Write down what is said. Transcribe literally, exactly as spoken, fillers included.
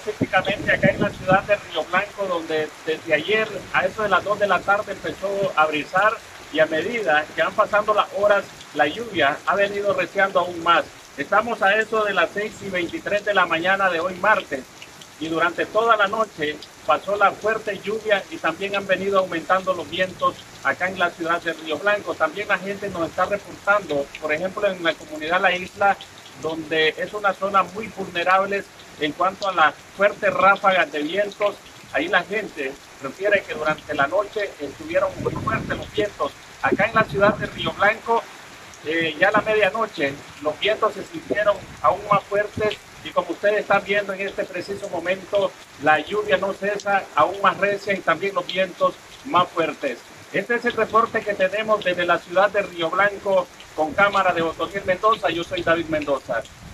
específicamente acá en la ciudad de Río Blanco, donde desde ayer a eso de las dos de la tarde empezó a brizar y a medida que van pasando las horas, la lluvia ha venido reciando aún más. Estamos a eso de las seis y veintitrés de la mañana de hoy martes y durante toda la noche pasó la fuerte lluvia y también han venido aumentando los vientos acá en la ciudad de Río Blanco. También la gente nos está reportando, por ejemplo, en la comunidad La Isla, donde es una zona muy vulnerable en cuanto a las fuertes ráfagas de vientos. Ahí la gente refiere que durante la noche estuvieron muy fuertes los vientos. Acá en la ciudad de Río Blanco, eh, ya a la medianoche, los vientos se sintieron aún más fuertes y como ustedes están viendo en este preciso momento, la lluvia no cesa, aún más recia y también los vientos más fuertes. Este es el reporte que tenemos desde la ciudad de Río Blanco con cámara de Otoniel Mendoza. Yo soy David Mendoza.